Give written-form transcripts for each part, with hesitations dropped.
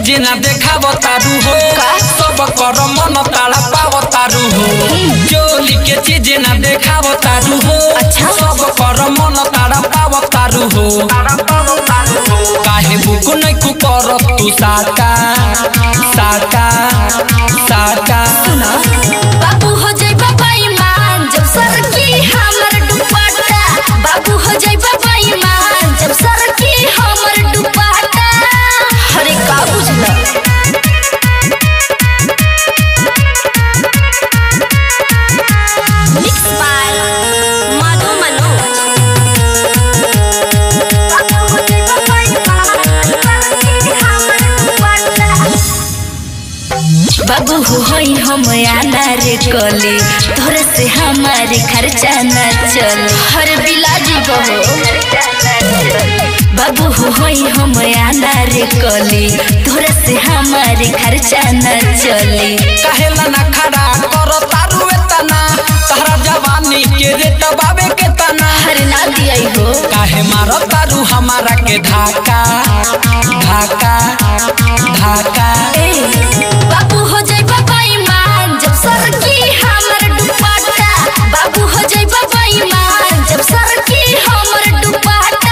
चीज ना देखाव तारू हो सब कर मन तारा पाव तारू हो चोली के चीज ना देखाव तारू हो सब कर मन तारा पाव तारू हो काहे बुक नहीं कु कर तू साका साका साका सुना बाबू हो जाइबा बेईमान जब सर की हमर दुपट्टा बाबू हो जाइबा बेईमान जब सर की हमर दुपट्टा हरे का बुझला मिक्स बाय माधव मनोज बाबू हो जाइबा बेईमान सर की हमर दुपट्टा बाबू होई हम आना रे कले तोरे से हमारे खर्चा न चल हर बिलाजी बहो बाबू होई हम आना रे कले तोरे से हमारे खर्चा न चले काहेला ना खड़ा कर तारू एतना तहरा जवानी के रेट बाबे के तना हर ना दिया हो काहे मारो तारू हमारा के धाका धाका धाका बाबू हो जाइबा बेईमान जब सर की हमर दुपट्टा बाबू हो जाइबा बेईमान जब सर की हमर दुपट्टा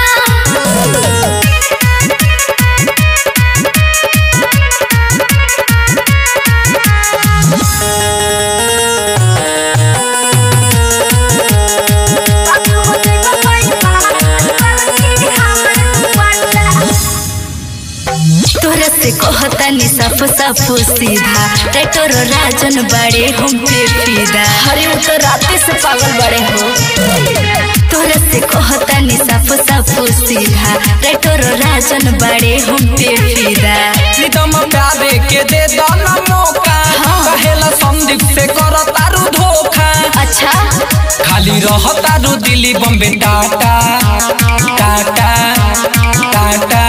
तोरा से कहता नि साफ साफ सीधा ट्रैक्टर राजन बड़े हम पे फिदा हरे वो तो राते से पागल बड़े हो तोरा से कहता नि साफ साफ सीधा ट्रैक्टर राजन बड़े हम पे फिदा प्रीतम प्यारे के दे दो ना मौका कहेला संदीप से कर तारू धोखा अच्छा खाली रह तारू दिल्ली बॉम्बे टाटा टाटा टाटा